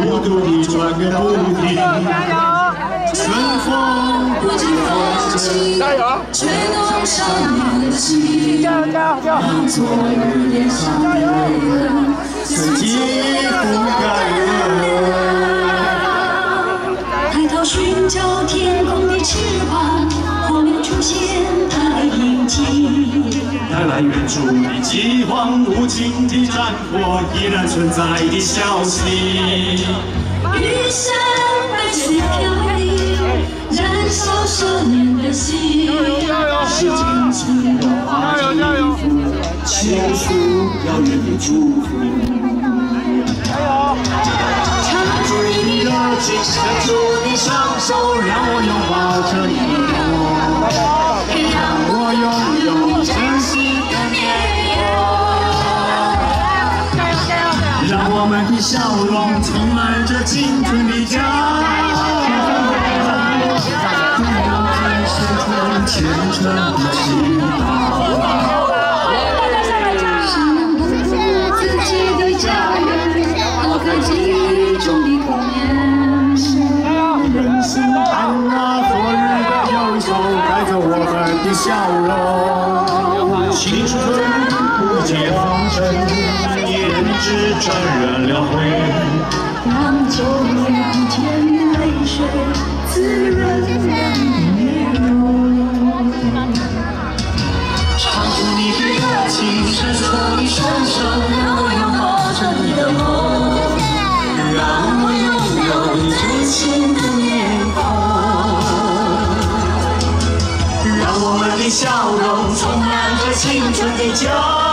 孤独地转个不停。春风不及风起，吹动少年的心，让昨日脸上的泪痕随季风干了。抬头寻找天空的翅膀，后面出现它的印记。带来远处的饥荒，无情的战火依然存在的消息。雨伞被吹飘零，燃烧少年的心。是真情的化成衣服，倾诉遥远的祝福。唱出你的热情，伸出你双手，让我拥抱着你，让我拥有真心的面容，让我们的笑容充满着青春的骄傲，让我们伸出虔诚的祈祷。自己的家园，抛开记忆中的童年，人生安那昨日的忧愁，带着我们的笑容。青春不解风尘，胭脂沾染了灰，让旧日的甜蜜泪水滋润了你面容。唱出你的热情，伸出你双手，让我拥抱着你的梦，让我拥有你真心的面孔，让我们的笑容充满着青春的骄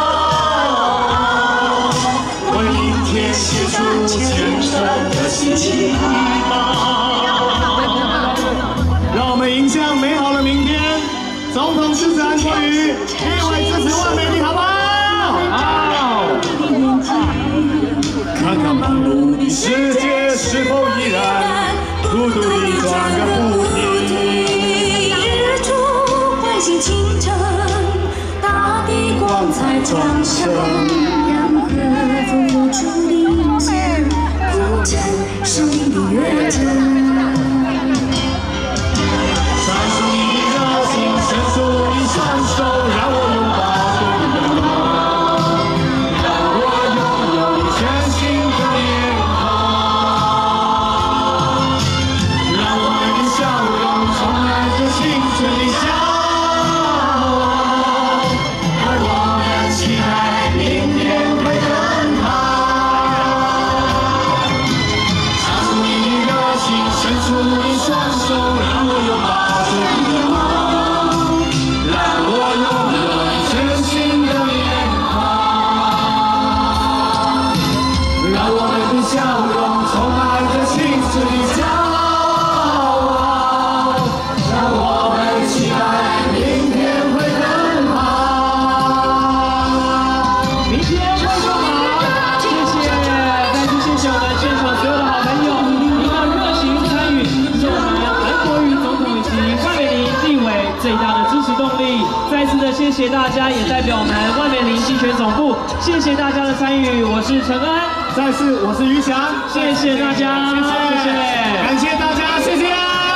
傲，为明天写出虔诚的希望。让我们迎向美好的明天。总统支持韩国瑜，立委支持万美丽，好不好？好。看看忙碌的世界是否依然孤独地转个不停。日出唤醒清晨，大地光彩掌声，让河中流出灵线，铺成生命的乐章。伸出你双手，让我拥抱着你的梦，让我拥有你真心的面孔，让我们的笑容充满着青春的骄傲，而我们期待明天会更好。唱出你的热情，伸出你双手，让我拥抱着你的梦。笑容充满着青春的骄傲，让我们期待明天会更好。明天会更好，谢谢，再次谢谢我们现场所有的好朋友，您的热情参与是我们韩国瑜总统以及万美玲立委最大的支持动力。再次的谢谢大家，也代表我们万美玲竞选总部，谢谢大家的参与，我是陈恩。再次，我是于翔，谢谢大家，谢谢，感谢大家，谢谢。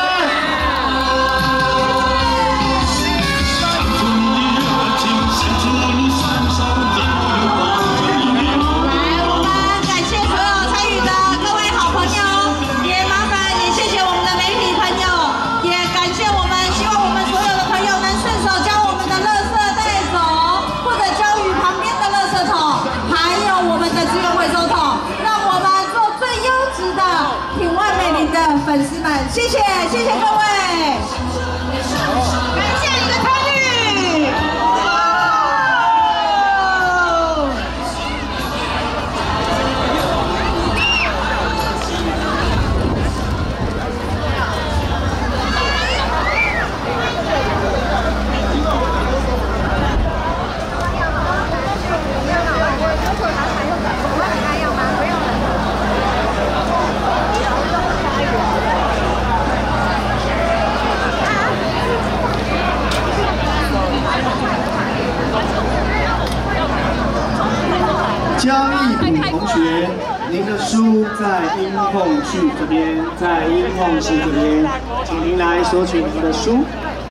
来，我们感谢所有参与的各位好朋友，也麻烦也谢谢我们的媒体朋友，也感谢我们，希望我们所有的朋友能顺手将我们的垃圾带走，或者交予旁边的垃圾桶，还有我们的资源回收桶。挺万美玲的粉丝们，谢谢，谢谢各位，感谢你的参与。 江义普同学，您的书在音控室这边，请您来索取您的书。